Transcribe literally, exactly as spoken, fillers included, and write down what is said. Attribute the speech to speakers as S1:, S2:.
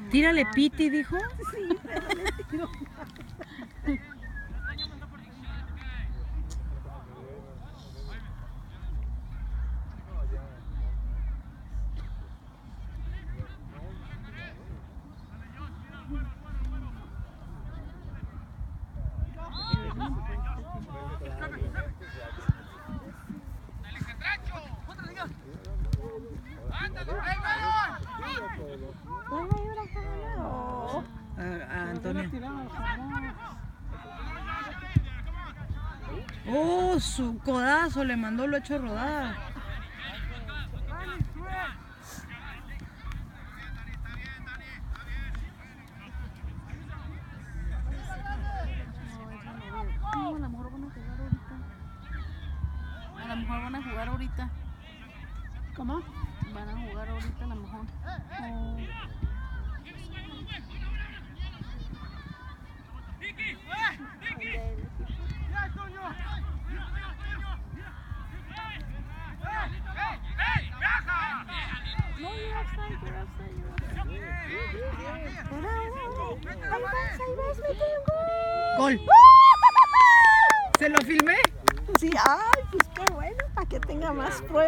S1: Tírale piti, dijo.
S2: Sí, pero le tiro.
S1: A, a Antonio. Oh, su codazo le mandó lo hecho rodar.
S2: A lo mejor van a jugar ahorita. A lo mejor van a jugar ahorita. ¿Cómo? Van a jugar ahorita a lo mejor. Oh. No, you're outside, you're outside, you're outside. Ahora, ahora, ahí vas, ahí vas, mete un gol.
S1: Gol. ¿Se lo filmé?
S2: Sí, ay, pues qué bueno, para que tenga más pruebas.